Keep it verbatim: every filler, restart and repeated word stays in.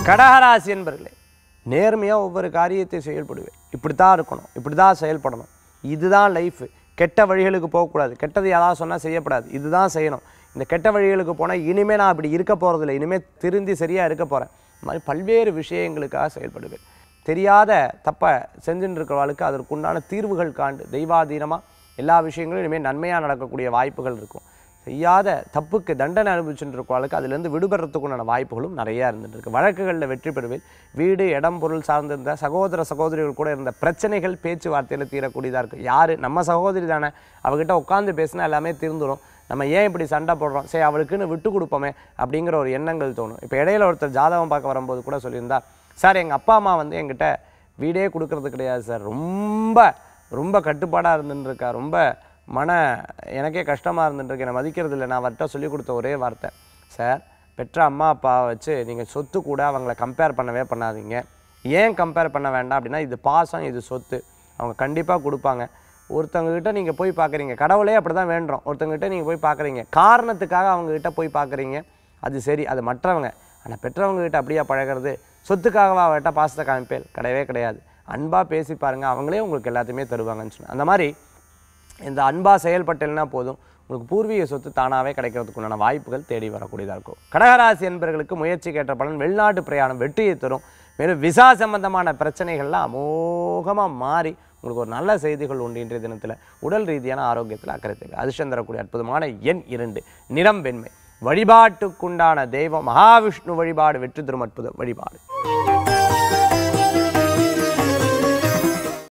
கடகராசி என்பர்களே, நேர்மையாக ஒவ்வொரு காரியத்தை செயல்படுவேன். இப்படி தான் இருக்கணும், இப்படி தான் செயல்படணும், இதுதான் லைஃபு. கெட்ட வழிகளுக்கு போகக்கூடாது, கெட்டது யாராவது சொன்னால் செய்யப்படாது, இதுதான் செய்யணும். இந்த கெட்ட வழிகளுக்கு போனால் இனிமேல் நான் அப்படி இருக்க போகிறதில்ல, இனிமேல் திருந்தி சரியாக இருக்க போகிறேன். இந்த மாதிரி பல்வேறு விஷயங்களுக்காக செயல்படுவேன். தெரியாத தப்பை செஞ்சுட்டு இருக்கிறவர்களுக்கு அதற்குண்டான தீர்வுகள் காண்டு தெய்வாதீனமாக எல்லா விஷயங்களும் இனிமேல் நன்மையாக நடக்கக்கூடிய வாய்ப்புகள் இருக்கும். செய்யாத தப்புக்கு தண்டனை அனுபவிச்சுட்டு இருக்கிறவர்களுக்கு அதிலேருந்து விடுபடுறதுக்குண்டான வாய்ப்புகளும் நிறையா இருந்துருக்கு. வழக்குகளில் வெற்றி பெறுவேன். வீடு இடம் பொருள் சார்ந்திருந்த சகோதர சகோதரிகள் கூட இருந்த பிரச்சனைகள் பேச்சுவார்த்தையில் தீரக்கூடியதாக இருக்குது. யார் நம்ம சகோதரி தானே, அவகிட்ட உட்காந்து பேசினா எல்லாமே தீர்ந்துடும். நம்ம ஏன் இப்படி சண்டை போடுறோம், சரி அவளுக்குன்னு விட்டு கொடுப்போமே அப்படிங்கிற ஒரு எண்ணங்கள் தோணும். இப்போ இடையில ஒருத்தர் ஜாதகம் பார்க்க வரும்போது கூட சொல்லியிருந்தா, சார் எங்கள் அப்பா அம்மா வந்து என்கிட்ட வீடே கொடுக்கறது கிடையாது சார், ரொம்ப ரொம்ப கட்டுப்பாடாக இருந்துட்டுருக்கா, ரொம்ப மன எனக்கே கஷ்டமாக இருந்துட்டுருக்கு, என்னை மதிக்கிறது இல்லை. நான் அவர்கிட்ட சொல்லிக் கொடுத்த ஒரே வார்த்தை, சார் பெற்ற அம்மா அப்பாவை வச்சு நீங்கள் சொத்து கூட அவங்கள கம்பேர் பண்ணவே பண்ணாதீங்க. ஏன் கம்பேர் பண்ண வேண்டாம் அப்படின்னா, இது பாசம், இது சொத்து, அவங்க கண்டிப்பாக கொடுப்பாங்க. ஒருத்தவங்ககிட்ட நீங்கள் போய் பார்க்குறீங்க, கடவுளே அப்படி தான் வேண்டுறோம், ஒருத்தவங்ககிட்ட நீங்கள் போய் பார்க்குறீங்க, காரணத்துக்காக அவங்ககிட்ட போய் பார்க்குறீங்க, அது சரி, அது மற்றவங்க. ஆனால் பெற்றவங்ககிட்ட அப்படியே பழகிறது, சொத்துக்காகவா அவர்கிட்ட பாசத்தை காமிப்பேல், கிடையவே கிடையாது. அன்பாக பேசி பாருங்கள், அவங்களே உங்களுக்கு எல்லாத்தையுமே தருவாங்கன்னு சொன்னேன். அந்த மாதிரி இந்த அன்பாக செயல்பட்டேன்னா போதும், உங்களுக்கு பூர்வீக சொத்து தானாகவே கிடைக்கிறதுக்குண்டான வாய்ப்புகள் தேடி வரக்கூடியதாக இருக்கும். கடகராசி என்பவர்களுக்கு முயற்சிக்கு ஏற்ற பலன், வெளிநாட்டு பிரயாணம் வெற்றியை தரும். மேலும் விசா சம்பந்தமான பிரச்சனைகள்லாம் அமோகமாக மாறி உங்களுக்கு ஒரு நல்ல செய்திகள் உண்டு. இன்றைய தினத்தில் உடல் ரீதியான ஆரோக்கியத்தில் அக்கறை தேவை. அதிர்ஷ்டம் தரக்கூடிய அற்புதமான எண் இரண்டு, நிறம் வெண்மை. வழிபாட்டுக்குண்டான தெய்வம் மகாவிஷ்ணு வழிபாடு வெற்றி தரும் அற்புத வழிபாடு.